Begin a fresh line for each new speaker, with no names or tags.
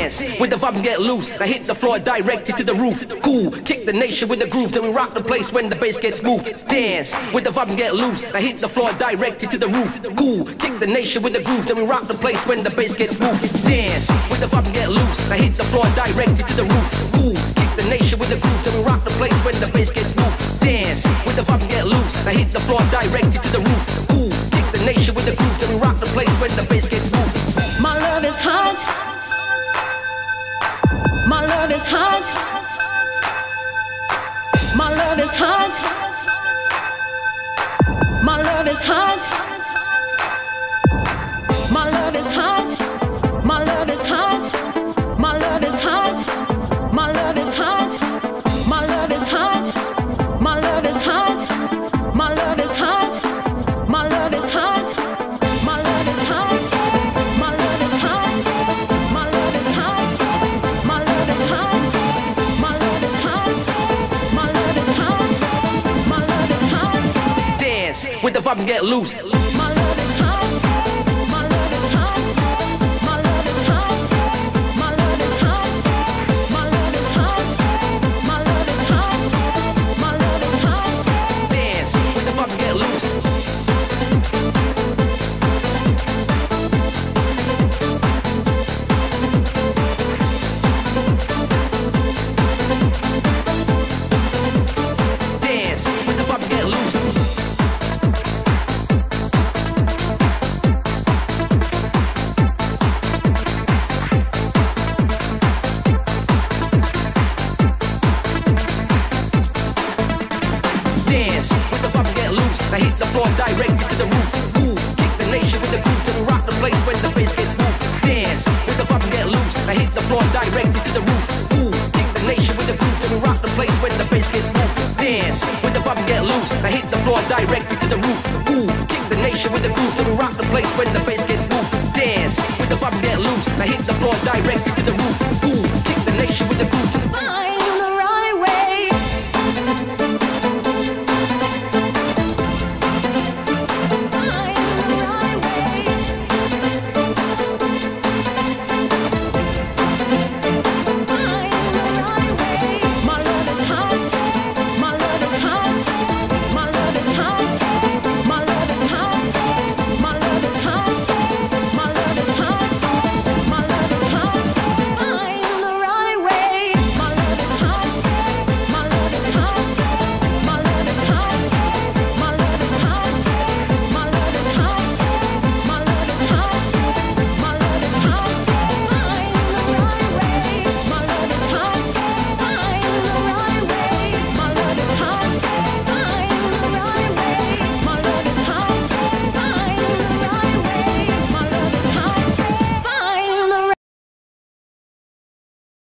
Dance with the vibes get loose. I hit the floor directed to the roof. Cool, kick the nation with the groove. Then we rock the place when the bass gets smooth. Dance with the vibes get loose. I hit the floor directed to the roof. Cool, kick the nation with the groove. Then we rock the place when the bass gets smooth. Dance with the vibes get loose. I hit the floor directed to the roof. Cool, kick the nation with the groove. Then we rock the place when the bass gets smooth. Dance with the vibes get loose. I hit the floor directed to the roof. Cool, kick the nation with the groove. Then we rock the place when the bass gets smooth.
My love is hot. My love is hot. My love is hot. My love is hot. My love is hot. My love is hot. My love is hot. My love is hot. My love is hot. My love is hot. My love is hot. My love is hot. My love is hot. My love is hot. My love is hot. My love is hot. My love is hot. My love is hot. My love is hot.
Dance with the vibes get loose.
My love is hot. My love is hot. My love is hot. My love is hot. My love is hot. My love is hot. My love is hot.
Dance with the vibes get loose. Dance with the vibes get loose. Dance with the vibes get loose. I hit the floor directed to the roof. Ooh, kick the nation with the groove. Then we rock the place when the bass gets smooth. Dance with the vibes get loose. I hit the floor directed to the roof. Ooh, kick the nation with the groove. Then we rock the place when the bass gets smooth. Dance with the vibes get loose. I hit the floor directed to the roof. Ooh, kick the nation with the groove. Then we rock the place when the bass gets smooth. Dance with the vibes get loose. I hit the floor directed to the roof.